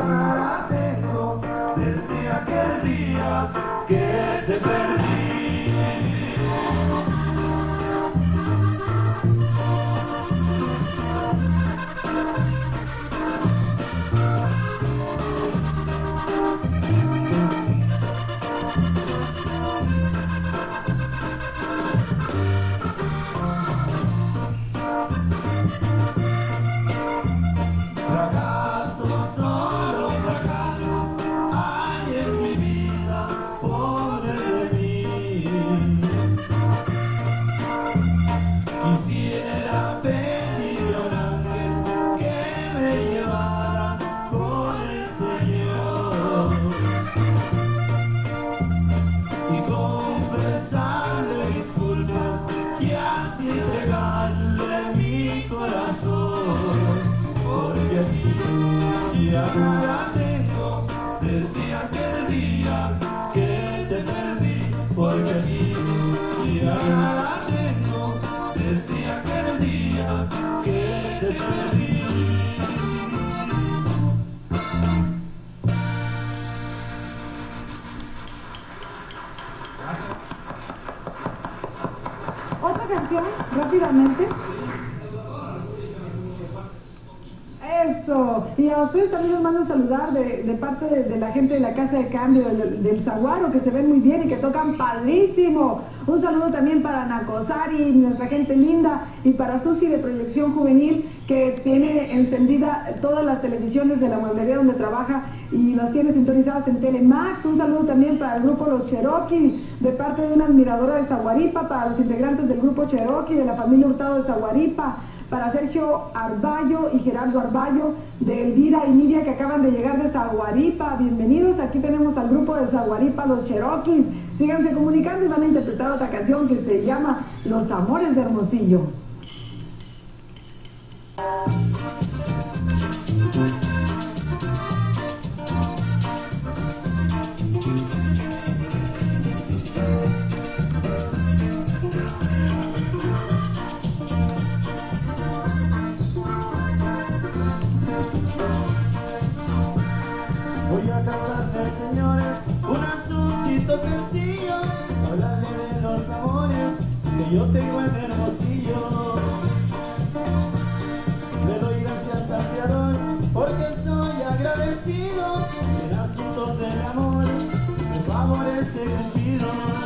la tengo desde aquel día que te perdí. La tengo desde aquel día que te perdí, porque aquí ya la tengo desde aquel día que te perdí. Otra canción, rápidamente. Eso, y a ustedes también les mando a saludar de parte de la gente de la Casa de Cambio del Zaguaro, que se ven muy bien y que tocan padrísimo. Un saludo también para Nacosari, nuestra gente linda, y para Susi de Proyección Juvenil, que tiene encendida todas las televisiones de la mueblería donde trabaja y las tiene sintonizadas en Telemax. Un saludo también para el grupo Los Cherokees, de parte de una admiradora de Zaguaripa, para los integrantes del grupo Cherokee, de la familia Hurtado de Zaguaripa, para Sergio Arballo y Gerardo Arballo, de Elvira y Nidia, que acaban de llegar de Zaguaripa. Bienvenidos, aquí tenemos al grupo de Zaguaripa, Los Cherokees. Síganse comunicando y van a interpretar otra canción que se llama Los Amores de Hermosillo. Voy a cantarles, señores, un asuntito sencillo, hablarle de los amores que yo tengo en Hermosillo. Le doy gracias al Creador porque soy agradecido en asuntos del amor, de favores he cumplido.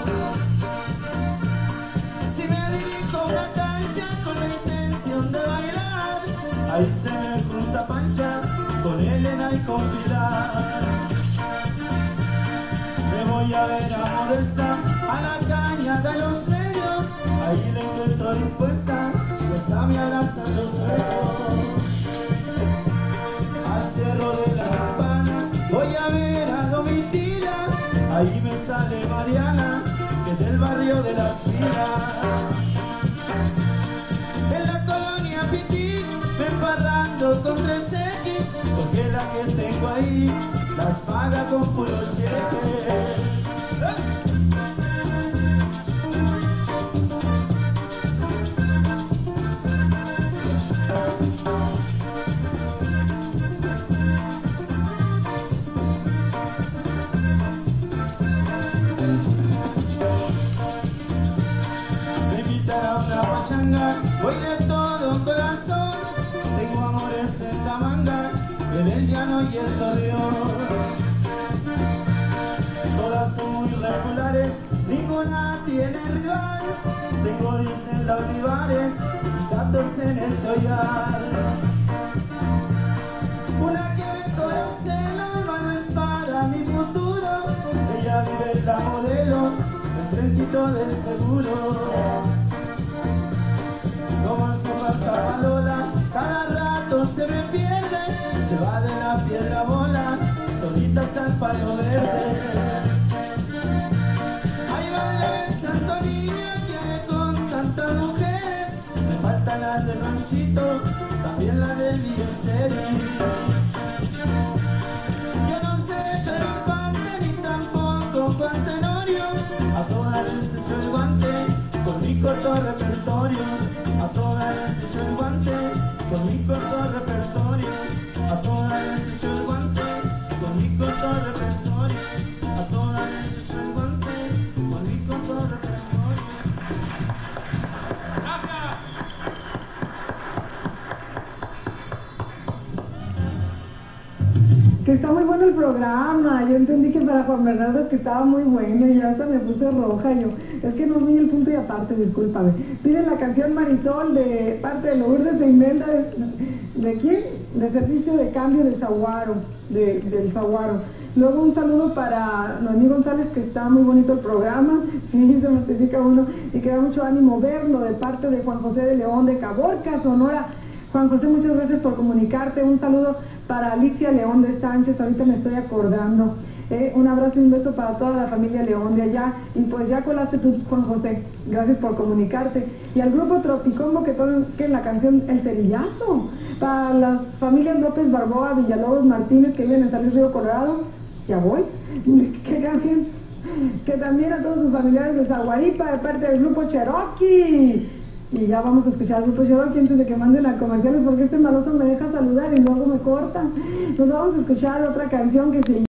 Si me dirijo a una cancha con la intención de bailar, ahí se me junta Pancha con Elena y con Pilar. Me voy a ver a Modesta, a la caña de los medios, ahí le encuentro dispuesta, y hasta me abrazan los besos. Al cerro de la Campana voy a ver a Domitila, ahí me sale Mariana, que es del barrio de Las Pilas. En la colonia Pitín me emparrando con 3X, porque la que tengo ahí las paga con puros cheques. Me invitan a una pachanga, voy de todo corazón, tengo amores en la manga, en el llano y el torreón. Todas son muy regulares, ninguna tiene rival, tengo dicen los Olivares, gatos en el Soyal. Una que conoce el alma no es para mi futuro, ella vive en la modelo, el trenchito del seguro. No más no pasa Palola, cada rato se me pierde, se va de la piedra bola, solita hasta el palo verde. Ahí va la Santo Niña que con tantas mujeres, me faltan las de Ranchito, también la de Miguel. Yo no sé Pedro Infante ni tampoco Juan Tenorio, a todas les echo el guante con mi corto repertorio, a todas les echo el guante con mi corto repertorio, a todas les echo el guante Que está muy bueno el programa. Yo entendí que para Juan Bernardo que estaba muy bueno y hasta me puse roja yo. Es que no vi el punto y aparte, discúlpame. Piden la canción Marisol de parte de Lourdes de Imelda. ¿De quién? De Servicio de Cambio de Zaguaro, del Zaguaro. Luego un saludo para Noemí González, que está muy bonito el programa, sí, se notifica uno, y que da mucho ánimo verlo, de parte de Juan José de León de Caborca, Sonora. Juan José, muchas gracias por comunicarte. Un saludo para Alicia León de Sánchez, ahorita me estoy acordando. Un abrazo y un beso para toda la familia León de allá. Y pues ya colaste tú, Juan José, gracias por comunicarte. Y al grupo Tropicombo que en la canción El Cerillazo, para las familias López Barboa, Villalobos, Martínez, que viven en San Luis Río Colorado. Ya voy. Que también a todos sus familiares de Zaguaripa, de parte del grupo Cherokee. Y ya vamos a escuchar al grupo Cherokee antes de que manden a comerciales, porque este maloso me deja saludar y luego me corta. Nos vamos a escuchar otra canción que se